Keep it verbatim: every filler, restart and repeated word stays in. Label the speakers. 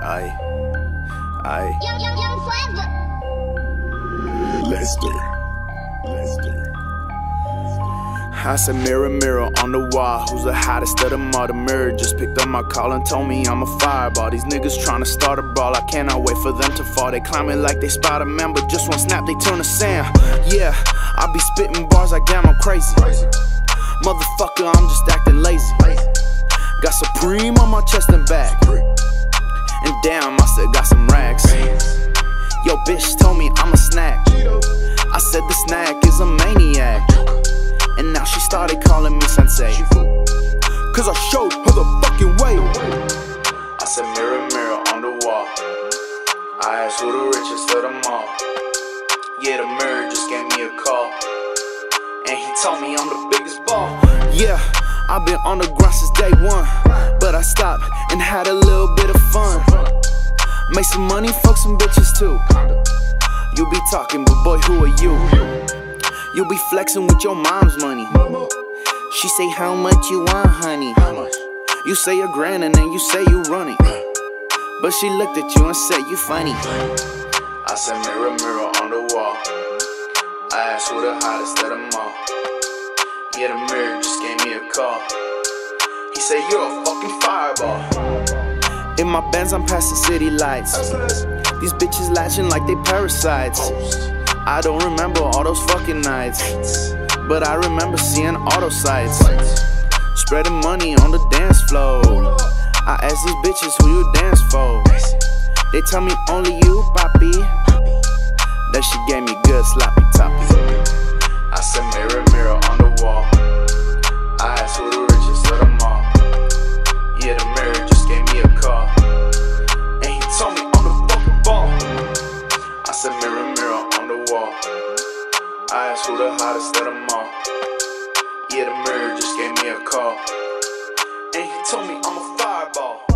Speaker 1: Aye, aye.
Speaker 2: Young, young, young forever.
Speaker 1: Lester, Lester. I said, mirror, mirror on the wall, who's the hottest of them all? The mirror just picked up my call and told me I'm a fireball. These niggas tryna start a brawl, I cannot wait for them to fall. They climbing like they Spider-Man, but just one snap, they turn to sand. Yeah, I be spitting bars like damn, I'm crazy. Motherfucker, I'm just acting lazy. Got Supreme on my chest and back, and damn, I still got some racks. Yo, bitch told me I'm a snack. I said the snack is a maniac, and now she started calling me sensei, cause I showed her the fucking way. I said, mirror, mirror on the wall, I asked who the richest of them all. Yeah, the mirror just gave me a call, and he told me I'm the biggest ball. Yeah, I've been on the grind since day one, but I stopped and had a little bit of fun. Make some money, fuck some bitches too. You be talking, but boy, who are you? You be flexing with your mom's money. She say, how much you want, honey? You say a grand and then you say you running, but she looked at you and said you funny. I said, mirror, mirror on the wall, I asked who the hottest of them all. Yeah, the mirror just gave me a call. He said, you're a fucking fireball. In my Benz, I'm passing city lights. These bitches latching like they parasites. I don't remember all those fucking nights, but I remember seeing auto sites, spreading money on the dance floor. I asked these bitches who you dance for. They tell me only you, papi. That she gave me good sloppy toppy. I said, mirror, mirror on the wall, I asked who the richest of them all. Yeah, the mirror just gave me a call, and he told me I'm the fucking ball. I said, mirror, mirror on the wall, I asked who the hottest of them all. Yeah, the mirror just gave me a call, and he told me I'm a fireball.